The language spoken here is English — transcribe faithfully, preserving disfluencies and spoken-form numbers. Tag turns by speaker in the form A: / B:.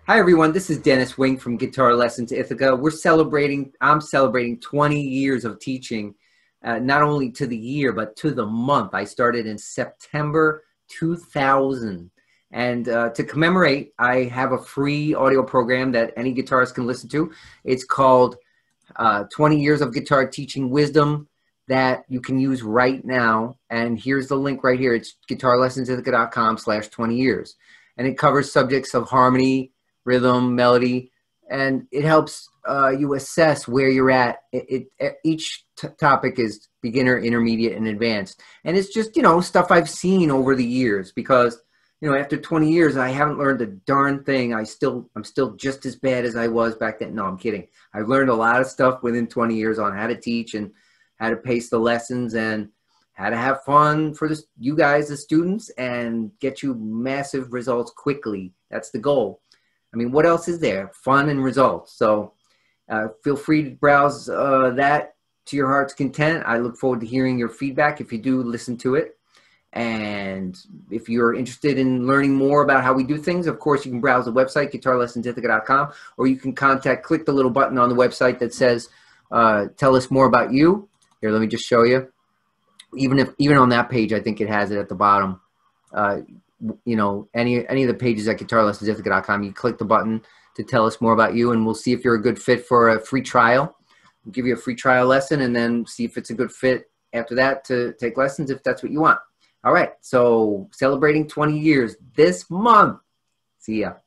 A: Hi everyone, this is Dennis Wing from Guitar Lessons Ithaca. We're celebrating, I'm celebrating twenty years of teaching, uh, not only to the year, but to the month. I started in September two thousand. And uh, to commemorate, I have a free audio program that any guitarist can listen to. It's called uh, twenty Years of Guitar Teaching Wisdom that you can use right now. And here's the link right here. It's guitar lessons ithaca dot com slash twenty years. And it covers subjects of harmony, rhythm, melody, and it helps uh, you assess where you're at. It, it each t topic is beginner, intermediate, and advanced, and it's just you know stuff I've seen over the years. Because you know after twenty years, I haven't learned a darn thing. I still I'm still just as bad as I was back then. No, I'm kidding. I've learned a lot of stuff within twenty years on how to teach and how to pace the lessons and how to have fun for this, you guys, the students, and get you massive results quickly. That's the goal. I mean, what else is there? Fun and results. So uh, feel free to browse uh, that to your heart's content. I look forward to hearing your feedback if you do listen to it. And if you're interested in learning more about how we do things, of course, you can browse the website, guitar lessons ithaca dot com, or you can contact, click the little button on the website that says, uh, tell us more about you. Here, let me just show you. Even if, even on that page, I think it has it at the bottom. Uh, you know, any any of the pages at guitar lessons ithaca dot com, you click the button to tell us more about you, and we'll see if you're a good fit for a free trial. We'll give you a free trial lesson and then see if it's a good fit after that to take lessons if that's what you want. All right, so celebrating twenty years this month. See ya.